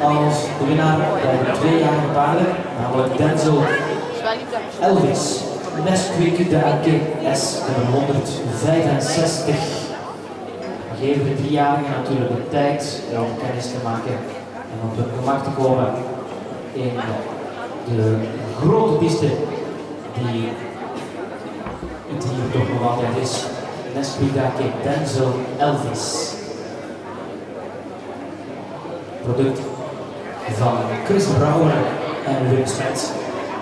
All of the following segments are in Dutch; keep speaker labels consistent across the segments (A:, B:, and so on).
A: als de winnaar bij de 2-jarige paarden, namelijk Denzel Elvis, Nesquik de Ake S, nummer 165. We geven de 3-jarige natuurlijk de tijd om kennis te maken en op hun gemak te komen in de grote piste die het hier toch nog altijd is. Nesquik de Ake, Denzel Elvis. Product van Chris Brouwer en Wim Smets.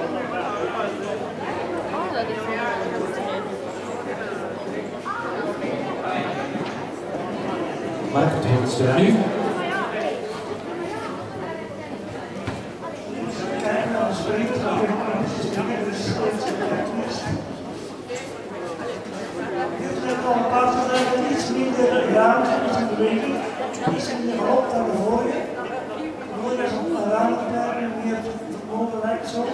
A: Mark, het woord is er nu.
B: Een paar dagen iets minder ruimte is in beweging, iets minder op dan de vorige. De vorige is op een ruimte en meer vermogen lijkt zo.